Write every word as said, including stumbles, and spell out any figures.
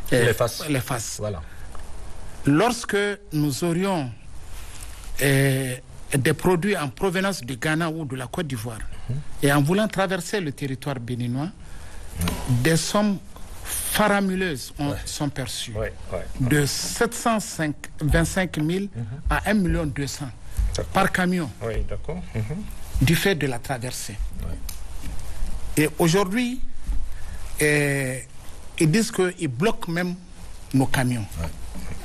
euh, les faces. Les faces. Voilà. Lorsque nous aurions euh, des produits en provenance du Ghana ou de la Côte d'Ivoire, mmh. et en voulant traverser le territoire béninois, mmh. des sommes faramineuses ont, ouais. sont perçues. Ouais, ouais. De sept cent vingt-cinq mille mmh. à un million deux cents par camion. Oui, d'accord. Mmh. Du fait de la traversée. Ouais. Et aujourd'hui, euh, ils disent qu'ils bloquent même nos camions. Ouais.